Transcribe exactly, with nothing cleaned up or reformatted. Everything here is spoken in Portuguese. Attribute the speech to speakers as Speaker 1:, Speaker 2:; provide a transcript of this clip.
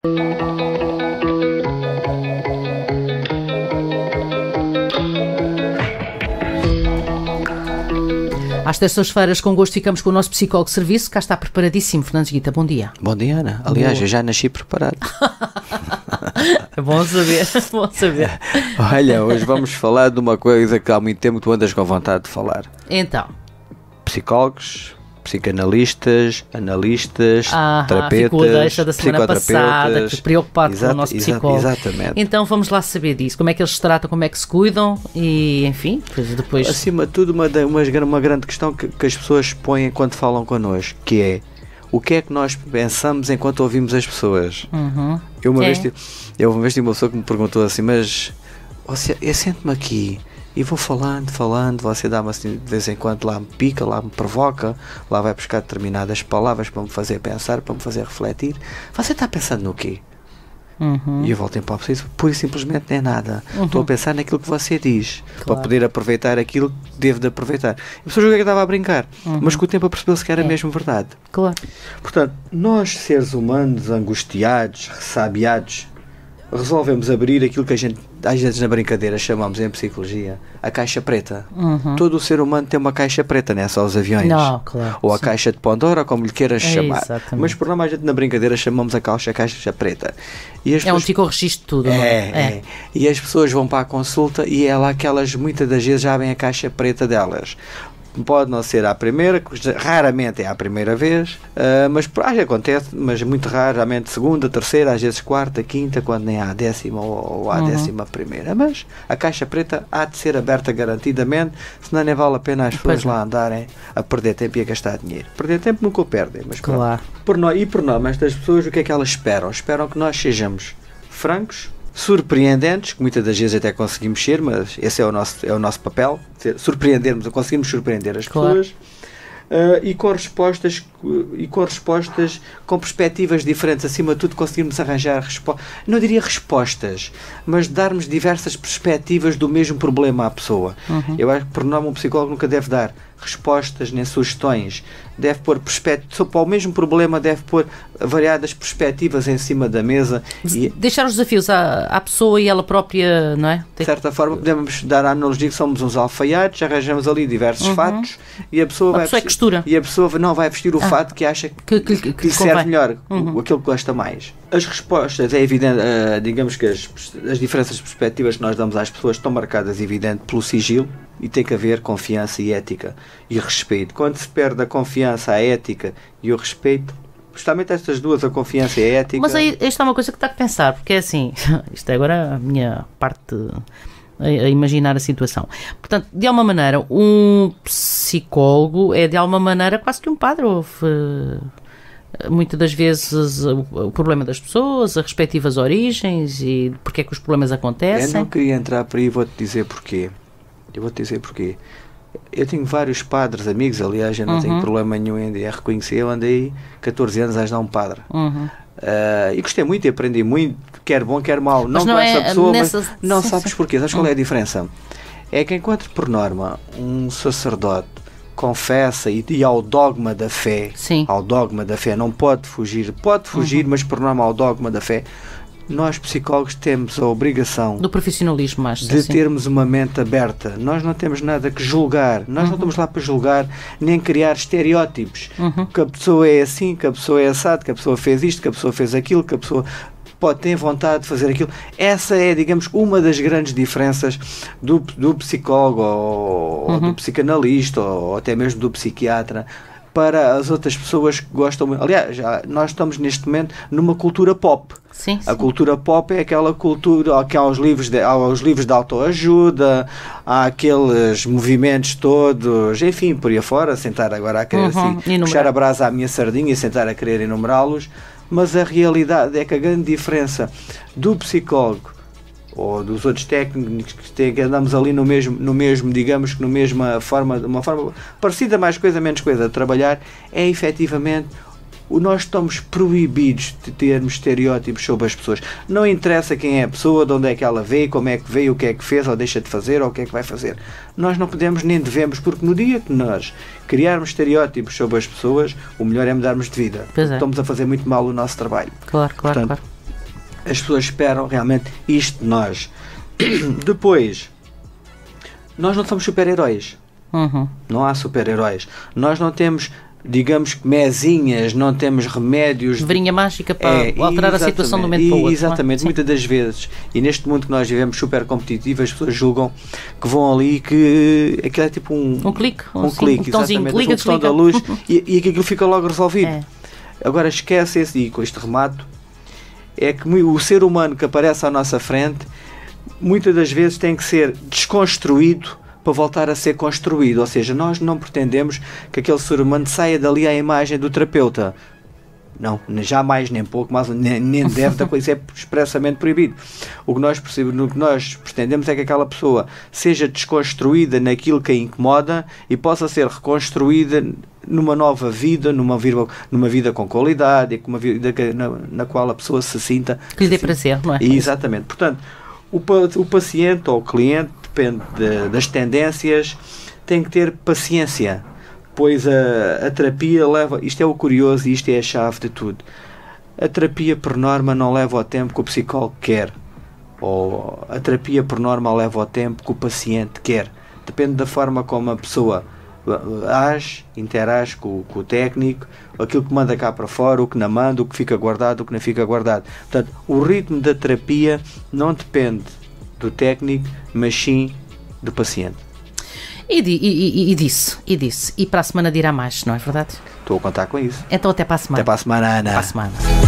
Speaker 1: Às terças-feiras, com gosto, ficamos com o nosso psicólogo de serviço. Cá está preparadíssimo, Fernandes Guita. Bom dia.
Speaker 2: Bom dia, Ana. Aliás, Boa. eu já nasci preparado.
Speaker 1: É bom saber, é bom saber.
Speaker 2: Olha, hoje vamos falar de uma coisa que há muito tempo tu andas com vontade de falar.
Speaker 1: Então.
Speaker 2: Psicólogos, psicanalistas, analistas,
Speaker 1: ah,
Speaker 2: terapeutas,
Speaker 1: ficou a deixa da semana passada, que preocupado
Speaker 2: exato,
Speaker 1: com o nosso psicólogo.
Speaker 2: Exatamente.
Speaker 1: Então vamos lá saber disso, como é que eles se tratam, como é que se cuidam e, enfim, depois...
Speaker 2: Acima de tudo, uma, uma, uma grande questão que, que as pessoas põem quando falam connosco, que é o que é que nós pensamos enquanto ouvimos as pessoas.
Speaker 1: Uhum.
Speaker 2: Eu, uma
Speaker 1: é.
Speaker 2: vez, eu uma vez tive uma pessoa que me perguntou assim, mas você, eu sento-me aqui e vou falando, falando, você dá-me assim, de vez em quando lá me pica, lá me provoca, lá vai buscar determinadas palavras para me fazer pensar, para me fazer refletir. Você está pensando no quê?
Speaker 1: Uhum.
Speaker 2: E eu voltei para a pessoa, pura e simplesmente nem nada.
Speaker 1: Uhum.
Speaker 2: Estou a pensar naquilo que você diz,
Speaker 1: claro,
Speaker 2: para poder aproveitar aquilo que devo de aproveitar. A pessoa julga que estava a brincar,
Speaker 1: uhum,
Speaker 2: mas com o tempo percebeu-se que era
Speaker 1: é.
Speaker 2: mesmo verdade.
Speaker 1: Claro.
Speaker 2: Portanto, nós seres humanos angustiados, ressabiados, resolvemos abrir aquilo que a gente, às vezes na brincadeira, chamamos em psicologia a caixa preta.
Speaker 1: Uhum.
Speaker 2: Todo o ser humano tem uma caixa preta, não é só os aviões.
Speaker 1: Não, claro,
Speaker 2: ou a
Speaker 1: sim.
Speaker 2: caixa de Pandora, como lhe queiras
Speaker 1: é,
Speaker 2: chamar.
Speaker 1: Exatamente.
Speaker 2: Mas por norma a gente na brincadeira chamamos a caixa, a caixa preta. E as
Speaker 1: é
Speaker 2: pessoas...
Speaker 1: um psicorregistro de tudo.
Speaker 2: É,
Speaker 1: não é?
Speaker 2: é, é. E as pessoas vão para a consulta e é lá que elas muitas das vezes já abrem a caixa preta delas. Pode não ser à primeira, raramente é à primeira vez, uh, mas ah, acontece, mas muito raramente segunda, terceira, às vezes quarta, quinta, quando nem há a décima ou, ou há a
Speaker 1: uhum.
Speaker 2: décima primeira. Mas a caixa preta há de ser aberta garantidamente, senão nem vale a pena as pessoas lá andarem a perder tempo e a gastar dinheiro. Perder tempo nunca o perdem, mas
Speaker 1: claro.
Speaker 2: Por nós, e por nós, estas pessoas, o que é que elas esperam? Esperam que nós sejamos francos, surpreendentes, que muitas das vezes até conseguimos ser, mas esse é o nosso, é o nosso papel, surpreendermos, conseguimos surpreender as
Speaker 1: claro.
Speaker 2: pessoas, uh, e, com respostas, e com respostas com perspectivas diferentes, acima de tudo conseguirmos arranjar respostas, não diria respostas, mas darmos diversas perspectivas do mesmo problema à pessoa.
Speaker 1: Uhum.
Speaker 2: Eu acho que por norma um psicólogo nunca deve dar respostas nem sugestões, deve pôr perspectivas, para o mesmo problema deve pôr variadas perspectivas em cima da mesa e
Speaker 1: deixar os desafios à, à pessoa e ela própria, não é?
Speaker 2: De certa forma podemos dar a analogia que somos uns alfaiates, arranjamos ali diversos uhum. fatos e a pessoa
Speaker 1: a
Speaker 2: vai
Speaker 1: pessoa
Speaker 2: vestir,
Speaker 1: costura.
Speaker 2: e a pessoa não vai vestir o
Speaker 1: ah.
Speaker 2: fato que acha
Speaker 1: que, que, que,
Speaker 2: que lhe serve melhor,
Speaker 1: uhum.
Speaker 2: o, aquilo que gosta mais. As respostas, é evidente, uh, digamos que as, as diferenças de perspectivas que nós damos às pessoas estão marcadas, evidente, pelo sigilo, e tem que haver confiança e ética e respeito. Quando se perde a confiança, a ética e o respeito, justamente estas duas, a confiança e a ética...
Speaker 1: Mas aí, isto é uma coisa que está a pensar, porque é assim, isto é agora a minha parte... a imaginar a situação. Portanto, de alguma maneira, um psicólogo é de alguma maneira quase que um padre. Houve, muitas das vezes o, o problema das pessoas, as respectivas origens e porque é que os problemas acontecem.
Speaker 2: Eu não queria entrar por aí, vou-te dizer porquê. Eu vou-te dizer porquê. Eu tenho vários padres, amigos, aliás, eu não uhum. tenho problema nenhum em reconhecer. Eu andei catorze anos a ajudar um padre.
Speaker 1: Uhum.
Speaker 2: Uh, e gostei muito e aprendi muito, quer bom, quer mau. Não
Speaker 1: não
Speaker 2: com
Speaker 1: é
Speaker 2: essa pessoa,
Speaker 1: nessa...
Speaker 2: mas não
Speaker 1: sim,
Speaker 2: sabes
Speaker 1: sim.
Speaker 2: porquê. Sabes qual é a diferença? É que enquanto, por norma, um sacerdote confessa e, e ao dogma da fé,
Speaker 1: sim.
Speaker 2: ao dogma da fé, não pode fugir, pode fugir, uhum. mas por norma ao dogma da fé, nós psicólogos temos a obrigação
Speaker 1: do profissionalismo, acho,
Speaker 2: de
Speaker 1: sim.
Speaker 2: termos uma mente aberta. Nós não temos nada que julgar, nós uhum. não estamos lá para julgar nem criar estereótipos,
Speaker 1: uhum.
Speaker 2: que a pessoa é assim, que a pessoa é assado, que a pessoa fez isto, que a pessoa fez aquilo, que a pessoa pode ter vontade de fazer aquilo. Essa é, digamos, uma das grandes diferenças do, do psicólogo ou, uhum. do psicanalista ou até mesmo do psiquiatra para as outras pessoas que gostam. Aliás, já, nós estamos neste momento numa cultura pop.
Speaker 1: Sim, sim.
Speaker 2: A cultura pop é aquela cultura que há os livros de, há os livros de autoajuda, há aqueles movimentos todos, enfim, por aí afora, sentar agora a querer
Speaker 1: uhum.
Speaker 2: assim, puxar a brasa à minha sardinha e sentar a querer enumerá-los, mas a realidade é que a grande diferença do psicólogo ou dos outros técnicos que, tem, que andamos ali no mesmo, no mesmo, digamos que no mesma forma, uma forma parecida, mais coisa, menos coisa, de trabalhar, é efetivamente o nós estamos proibidos de termos estereótipos sobre as pessoas. Não interessa quem é a pessoa, de onde é que ela veio, como é que veio, o que é que fez, ou deixa de fazer, ou o que é que vai fazer. Nós não podemos nem devemos, porque no dia que nós criarmos estereótipos sobre as pessoas, o melhor é mudarmos de vida.
Speaker 1: Pois é.
Speaker 2: Estamos a fazer muito mal o nosso trabalho.
Speaker 1: Claro, claro,
Speaker 2: Portanto,
Speaker 1: claro.
Speaker 2: as pessoas esperam realmente isto de nós. Depois, nós não somos super-heróis.
Speaker 1: Uhum.
Speaker 2: Não há super-heróis. Nós não temos, digamos, mesinhas, não temos remédios.
Speaker 1: Varinha mágica para
Speaker 2: É,
Speaker 1: alterar a situação de um momento para o outro.
Speaker 2: Exatamente,
Speaker 1: não é?
Speaker 2: muitas das vezes. E neste mundo que nós vivemos super competitivo, as pessoas julgam que vão ali que aquilo é tipo um,
Speaker 1: Um clique,
Speaker 2: um,
Speaker 1: um, sim,
Speaker 2: clique,
Speaker 1: um botãozinho,
Speaker 2: exatamente,
Speaker 1: clica,
Speaker 2: um botão da
Speaker 1: desliga.
Speaker 2: luz e, e aquilo fica logo resolvido.
Speaker 1: É.
Speaker 2: Agora esquece esse, e com este remato, é que o ser humano que aparece à nossa frente muitas das vezes tem que ser desconstruído para voltar a ser construído. Ou seja, nós não pretendemos que aquele ser humano saia dali à imagem do terapeuta. Não, jamais, nem pouco, mas nem, nem deve, isso é expressamente proibido. O que nós percebemos, o que nós pretendemos é que aquela pessoa seja desconstruída naquilo que a incomoda e possa ser reconstruída numa nova vida, numa vida, numa vida com qualidade, e com uma vida na, na qual a pessoa se sinta...
Speaker 1: Que lhe dê prazer, não é?
Speaker 2: Exatamente. Portanto, o, o paciente ou o cliente, depende de, das tendências, tem que ter paciência. Pois a, a terapia leva... Isto é o curioso e isto é a chave de tudo. A terapia, por norma, não leva ao tempo que o psicólogo quer. Ou a terapia, por norma, leva ao tempo que o paciente quer. Depende da forma como a pessoa age, interage com, com o técnico, aquilo que manda cá para fora, o que não manda, o que fica guardado, o que não fica guardado. Portanto, o ritmo da terapia não depende do técnico, mas sim do paciente.
Speaker 1: E, di, e, e, e disse, e disse. E para a semana dirá mais, não é verdade?
Speaker 2: Estou a contar com isso.
Speaker 1: Então até para a semana.
Speaker 2: Até para a semana, Ana.
Speaker 1: Até para a semana.